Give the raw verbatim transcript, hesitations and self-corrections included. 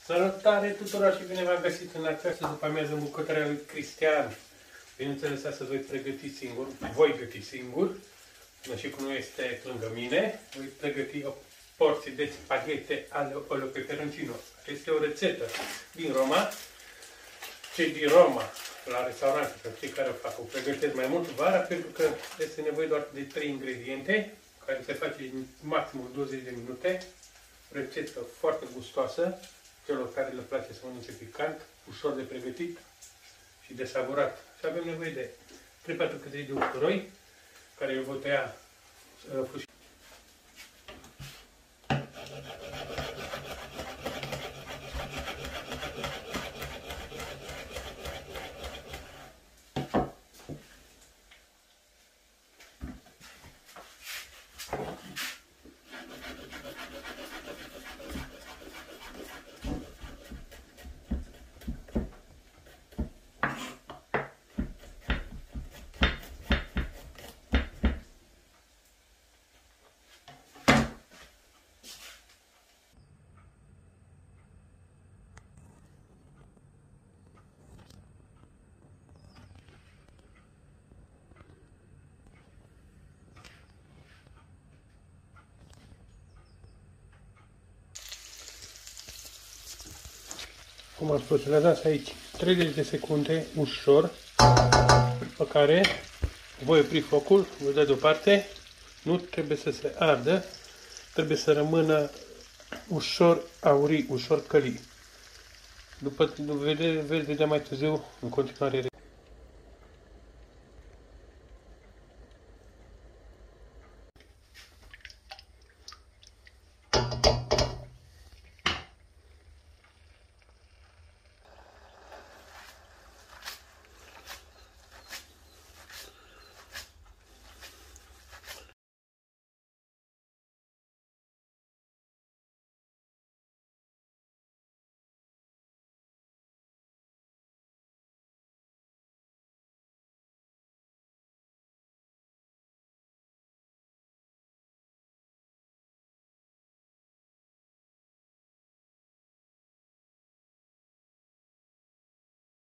Salutare tuturor și bine v-am găsit în această după-amiază în bucătăria lui Cristian. Bineînțeles, astăzi voi pregăti singur, voi găti singur, și cum nu este lângă mine, voi pregăti o porție de spaghete ale olio peperoncino. Este o rețetă din Roma. Cei din Roma, la restaurante, pe cei care o fac, o pregătesc mai mult vara, pentru că este nevoie doar de trei ingrediente, care se face în maxim douăzeci de minute. Rețetă foarte gustoasă, celor care le place să mănânce picant, ușor de pregătit și de savurat. Și avem nevoie de trei patru cătări de usturoi, care eu voi tăia uh, fâșii. Cum am spus, le dați aici treizeci de secunde, ușor, după care voi opri focul, voi da deoparte, nu trebuie să se ardă, trebuie să rămână ușor aurii, ușor călii. După veți vedea mai târziu în continuare.